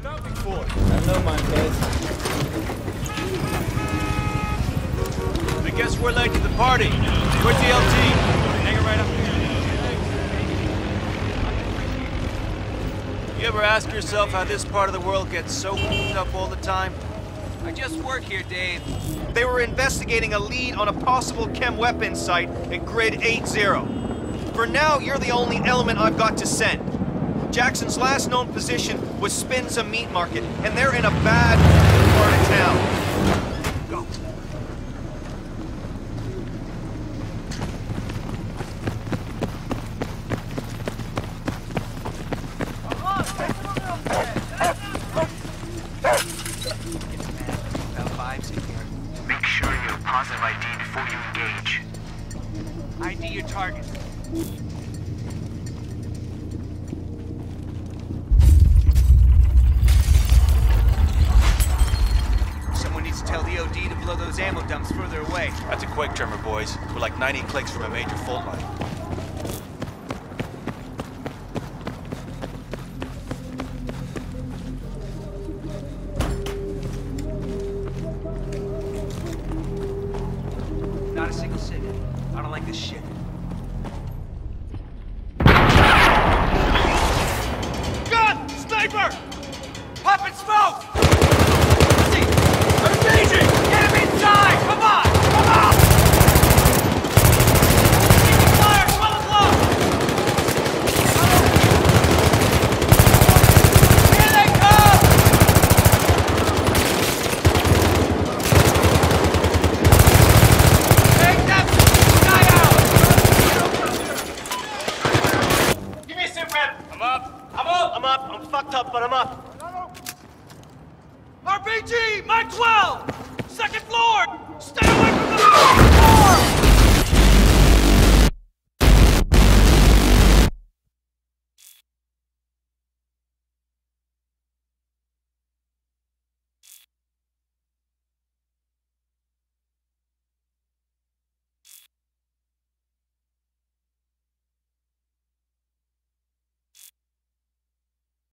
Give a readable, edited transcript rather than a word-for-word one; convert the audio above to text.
stopping for? I know, man, guys. I guess we're late to the party. Where's the LT? Hang it right up here. You ever ask yourself how this part of the world gets so f***ed up all the time? I just work here, Dave. They were investigating a lead on a possible chem weapons site at Grid 80. For now, you're the only element I've got to send. Jackson's last known position was Spinza Meat Market, and they're in a bad part of town. Go. Make sure you have positive ID before you engage. ID your target. Someone needs to tell the OD to blow those ammo dumps further away. That's a quick trimmer, boys. We're like 90 clicks from a major fault line. Not a single signal. I don't like this shit. Gun! Sniper! Pop and smoke!